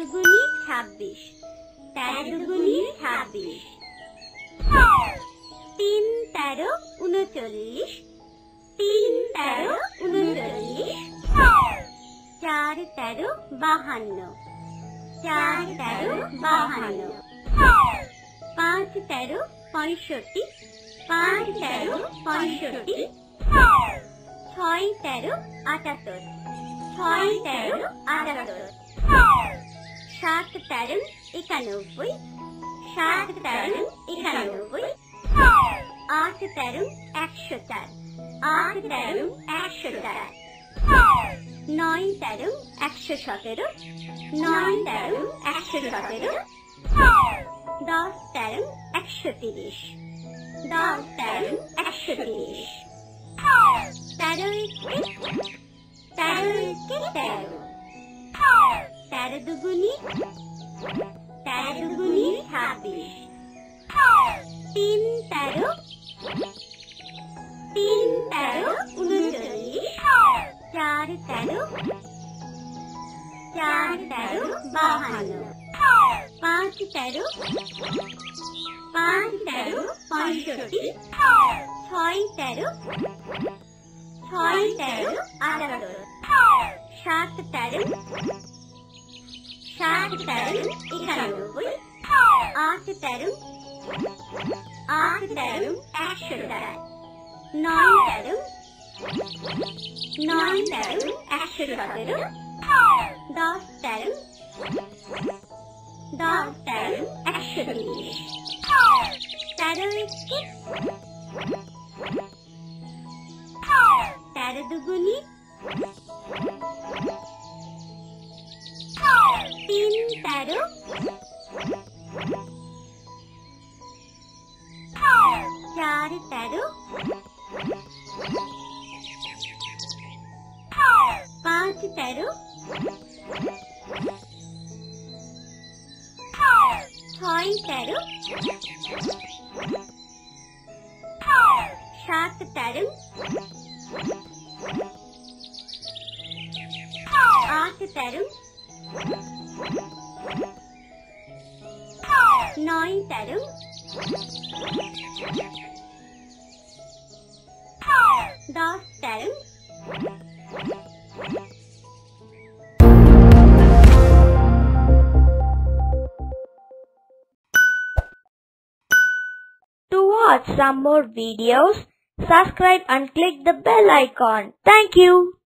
দুগুনি 26, 13 দুগুনি 26, 3 13 39, 3 13 39, 4 13 52, 4 13 52, 5 13 65, 5 13 65, 6 13 78, 6 13 78, 7 13 91, 7 13 91, 8 13 104, 8 13 104, 9 13 117, 9 13 117, 10 13 130, 10 13 130, 13 13 13, 13 দুগুনি 26, 3 13 3 13 39, 4 13 4 13 52, 5 13 5 13 65, 6 13 6 13 78, 7 13 7 13 91, 8 13 8 13 110, 9 13 9 13 117, 10 13 10 13 130, 13 13 দুগুনি 3 13, 4 13, 5 13, 6 13, 7 13, 8 13, 9 13, 10 13. To watch some more videos, subscribe and click the bell icon. Thank you.